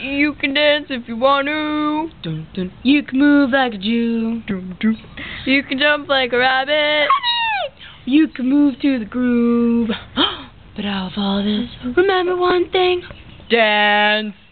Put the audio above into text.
You can dance if you want to. Dun, dun. You can move like a Jew. Dun, dun. You can jump like a rabbit. You can move to the groove. But out of all this, remember one thing. Dance.